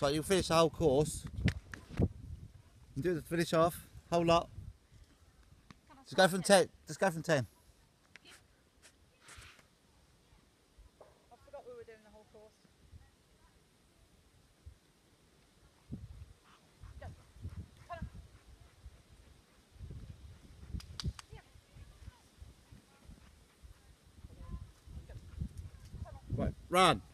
So you'll finish the whole course. And do the finish off, whole lot. Just go from 10. Just go from 10. I forgot we were doing the whole course. Go. Come on. Right, run.